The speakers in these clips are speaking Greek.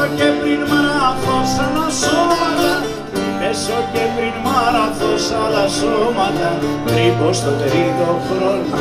πέσω και πριν μαραθώ σαν τα σώματα, πέσω και πριν μαραθώ σαν τα σώματα, τρύπω στο τρίτο χρόνο.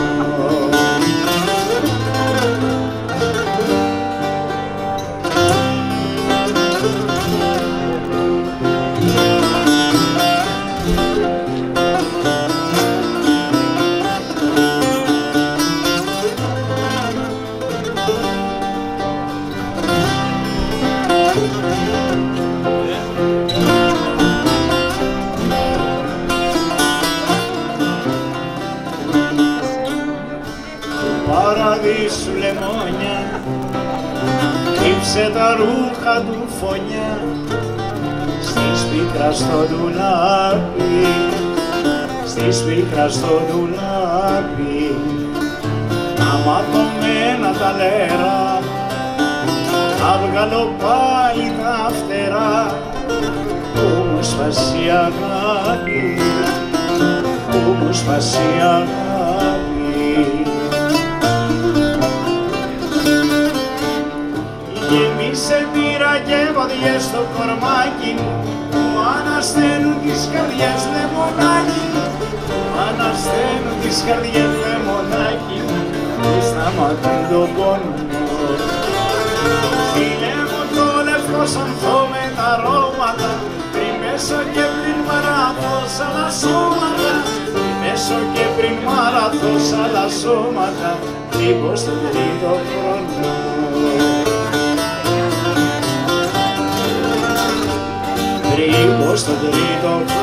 Παραδείσου λεμόνια, κρύψε τα ρούχα του φωνιά, στη σπίκρα στο ντουλάπι, στη σπίκρα στο ντουλάπι, αματωμένα τα λέρα, αυγαλό πάλι τα φτερά, που μου σπάσει η αγάπη, που μου σπάσει η αγάπη. Γεμίσε μπύρα και βοδιές στο κορμάκι μου, που ανασταίνουν τις καρδιές λεμονάκι μου, που ανασταίνουν τις καρδιές λεμονάκι μου, και σταματούν τον πόνο μου. Στείλε μου το λευκό σανθό με τα αρώματα, πριν πέσω και πριν μαραθώ σαν τα σώματα, πριν πέσω και πριν μαραθώ σαν τα σώματα, τρύπω στον τρίτο χρόνο. Τρύπω στον τρίτο χρόνο.